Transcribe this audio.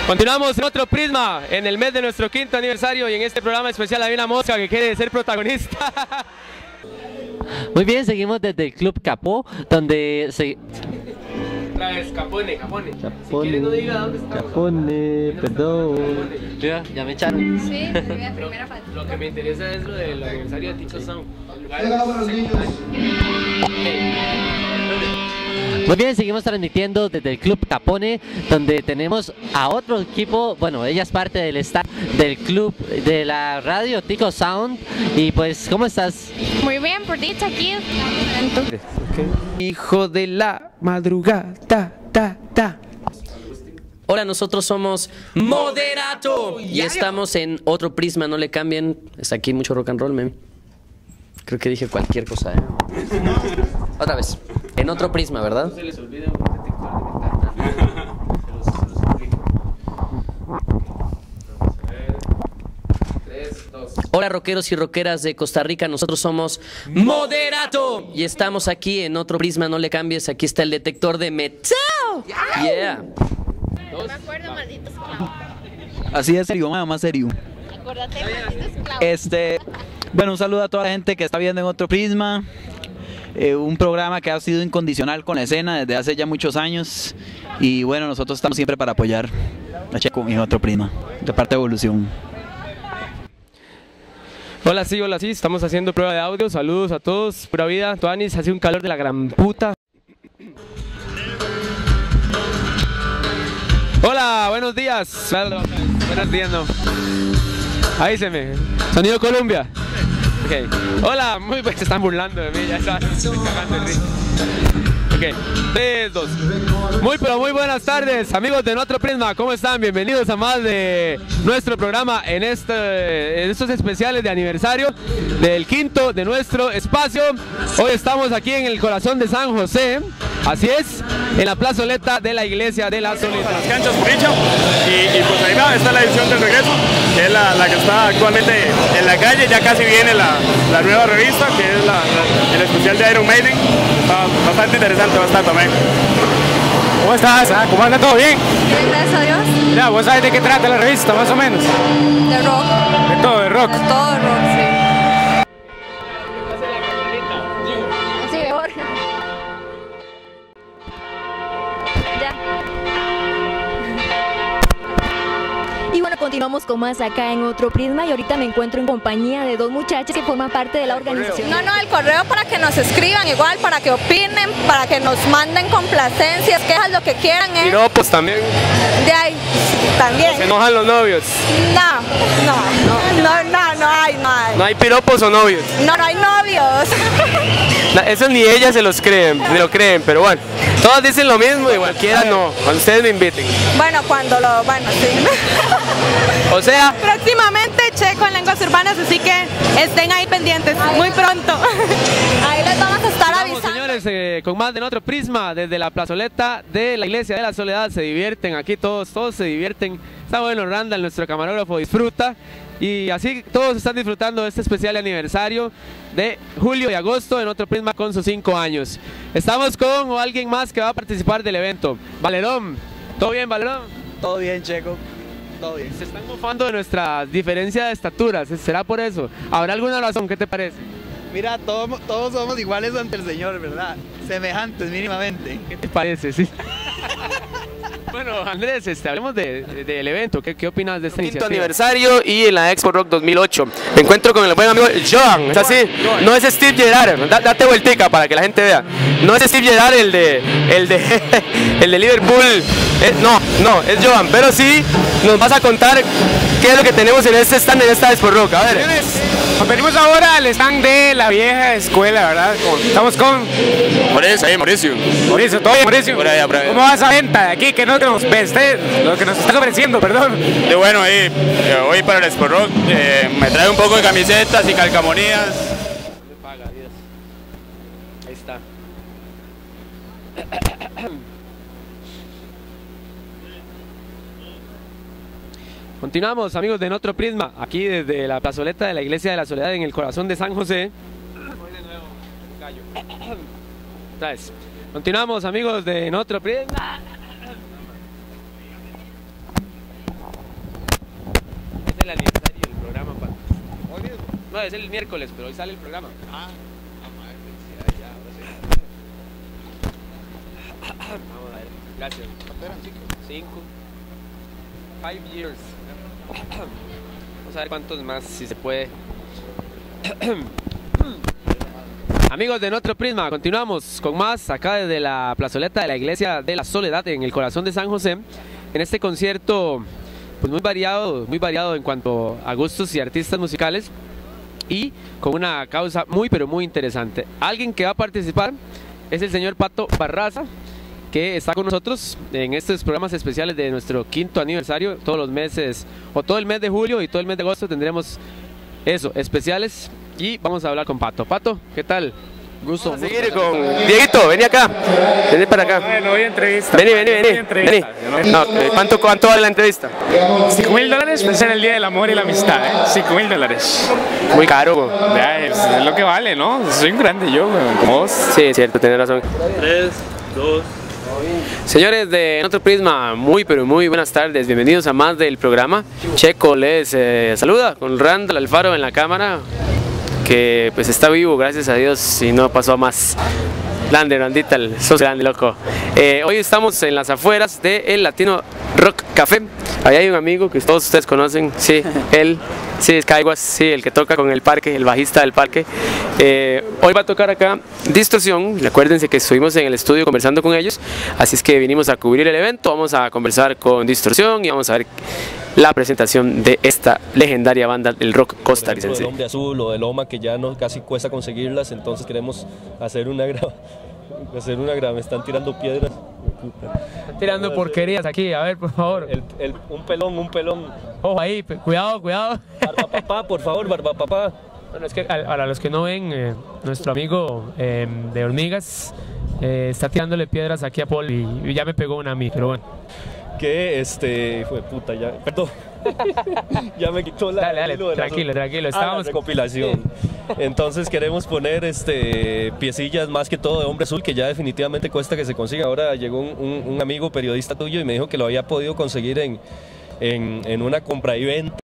Continuamos en otro Prisma, en el mes de nuestro 5º aniversario, y en este programa especial hay una mosca que quiere ser protagonista. Muy bien, seguimos desde el Club Capó, donde se... Otra vez, Capone. Si quieres no diga dónde está. Capone, perdón. Ya me echaron. Sí, primera parte. Lo que me interesa es lo del aniversario de Tico Sound. Muy bien, seguimos transmitiendo desde el Club Capone, donde tenemos a otro equipo. Bueno, ella es parte del staff del club de la radio Tico Sound. Y pues, ¿cómo estás? Muy bien, por dicha aquí. Hijo de la madrugada, Hola, nosotros somos Moderato y estamos en otro Prisma, no le cambien. Está aquí mucho rock and roll, meme. Creo que dije cualquier cosa, ¿eh? Otra vez, en otro Prisma, ¿verdad? No se les olvide un detector de metal. Se los explico. Vamos a ver. 3, 2. Hola, rockeros y rockeras de Costa Rica, nosotros somos Moderato y estamos aquí en otro Prisma, no le cambies. Aquí está el detector de metal. Yeah. No me acuerdo, maldito esclavo. Así de serio, más serio. Acuérdate, maldito esclavo. Bueno, un saludo a toda la gente que está viendo en otro Prisma. Un programa que ha sido incondicional con la escena desde hace ya muchos años. Y bueno, nosotros estamos siempre para apoyar a Checo en otro Prisma, de parte de Evolución. Hola, sí, estamos haciendo prueba de audio. Saludos a todos, pura vida. Tuanis, hace un calor de la gran puta. Hola, buenos días. Buenos días, no. Avíseme. Sonido Colombia. Okay. Hola, se están burlando de mí, ya están cagando de risa. Ok, 3, 2. Muy buenas tardes, amigos de Otro Prisma, ¿cómo están? Bienvenidos a más de nuestro programa en estos especiales de aniversario del 5º de nuestro espacio. Hoy estamos aquí en el corazón de San José, así es, en la plazoleta de la Iglesia de la Soledad. Las canchas por dicha, y pues ahí va, está la edición del regreso, que es la que está actualmente en la calle. Ya casi viene la nueva revista, que es el especial de Iron Maiden. Está bastante interesante, va a estar también. ¿Cómo estás? ¿Cómo anda? ¿Todo bien? Bien, gracias a Dios. Mira, ¿vos sabes de qué trata la revista, más o menos? De rock. De todo, de rock. De todo rock, sí. Sí, mejor. Ya. Y bueno, continuamos con más acá en Otro Prisma y ahorita me encuentro en compañía de dos muchachas que forman parte de la organización. No, el correo para que nos escriban, igual, para que opinen, para que nos manden complacencias, quejas, lo que quieran, ¿eh? Piropos también. De ahí, también. Se enojan los novios. No hay. ¿No hay piropos o novios? No hay novios. Eso ni ellas se los creen, ni lo creen, pero bueno. Todas dicen lo mismo y cualquiera no, cuando ustedes me inviten. Bueno, sí. O sea... Próximamente Checo en lenguas urbanas, así que estén ahí pendientes, muy pronto. Ahí les vamos a estar avisando. Señores, con más de Otro Prisma, desde la plazoleta de la Iglesia de la Soledad, se divierten aquí todos se divierten. Está bueno, Randall, nuestro camarógrafo, disfruta. Y así todos están disfrutando de este especial aniversario de julio y agosto en Otro Prisma con sus 5 años. Estamos con alguien más que va a participar del evento. Valerón, ¿todo bien, Valerón? Todo bien, Checo. Todo bien. Se están mofando de nuestra diferencia de estaturas, ¿será por eso? ¿Habrá alguna razón? ¿Qué te parece? Mira, todos somos iguales ante el Señor, ¿verdad? Semejantes mínimamente. ¿Qué te parece? Sí. Bueno, Andrés, hablemos del evento. ¿Qué opinas de esta iniciativa? 5º aniversario y en la Expo Rock 2008. Me encuentro con el buen amigo Joan. ¿Es así? No es Steve Gerrard. Date vueltica para que la gente vea. No es Steve Gerrard el de Liverpool. No, es Joan. Pero sí nos vas a contar qué es lo que tenemos en este stand en esta Expo Rock. A ver. Venimos ahora al stand de la vieja escuela, ¿verdad? Estamos con... Mauricio. Mauricio, ¿todo bien, Mauricio? Por allá. ¿Cómo va esa venta de aquí? ¿Qué no nos lo que nos estás ofreciendo, perdón? De bueno, ahí, hoy para el Expo Rock me trae un poco de camisetas y calcamonías. Ahí está. Continuamos, amigos de Otro Prisma, aquí desde la plazoleta de la Iglesia de la Soledad en el corazón de San José. Voy de nuevo, gallo. ¿Sabes? Continuamos, amigos de Otro Prisma. No, es el miércoles, pero hoy sale el programa. Vamos a ver, gracias. ¿Cuánto eran? 5. 5 years. Vamos a ver cuántos más, si se puede. Amigos de Nuestro Prisma, continuamos con más acá desde la plazoleta de la Iglesia de la Soledad en el corazón de San José. En este concierto pues muy variado en cuanto a gustos y artistas musicales y con una causa muy pero muy interesante. Alguien que va a participar es el señor Pato Barraza, que está con nosotros en estos programas especiales de nuestro 5º aniversario. Todos los meses, o todo el mes de julio y todo el mes de agosto tendremos eso, especiales, y vamos a hablar con Pato. Pato, ¿qué tal? Gusto. Vamos a seguir con Dieguito, vení acá, vení para acá. No voy a entrevista. Vení. No, ¿cuánto vale la entrevista? $5,000 pues en el Día del Amor y la Amistad, ¿eh? $5,000. Muy caro. Ya, es lo que vale, ¿no? Soy un grande yo, como vos. Sí, es cierto, tenés razón. 3, 2... Señores de Nuestro Prisma, muy pero muy buenas tardes, bienvenidos a más del programa. Checo les saluda con Randall Alfaro en la cámara, que pues está vivo, gracias a Dios, y no pasó a más. Grande, Randita, sos grande, loco. Hoy estamos en las afueras del Latino Rock Café. Ahí hay un amigo que todos ustedes conocen, sí, él, sí, es Caiguas, sí, el que toca con el parque, el bajista del parque. Hoy va a tocar acá Distorsión. Acuérdense que estuvimos en el estudio conversando con ellos, así es que vinimos a cubrir el evento. Vamos a conversar con Distorsión y vamos a ver la presentación de esta legendaria banda del rock costarricense. El Hombre Azul o de Loma, que ya no casi cuesta conseguirlas, entonces queremos hacer una me están tirando piedras. Están tirando porquerías aquí, a ver, por favor. Un pelón. Ojo ahí, cuidado. Barbapapá, por favor, Barbapapá. Bueno, es que para los que no ven, nuestro amigo de Hormigas está tirándole piedras aquí a Paul y ya me pegó una a mí, pero bueno. Que fue puta, ya, perdón. Ya me quitó la... Dale, tranquilo, estábamos... La recopilación. Entonces queremos poner piecillas más que todo de Hombre Azul, que ya definitivamente cuesta que se consiga. Ahora llegó un amigo periodista tuyo y me dijo que lo había podido conseguir en una compra y venta.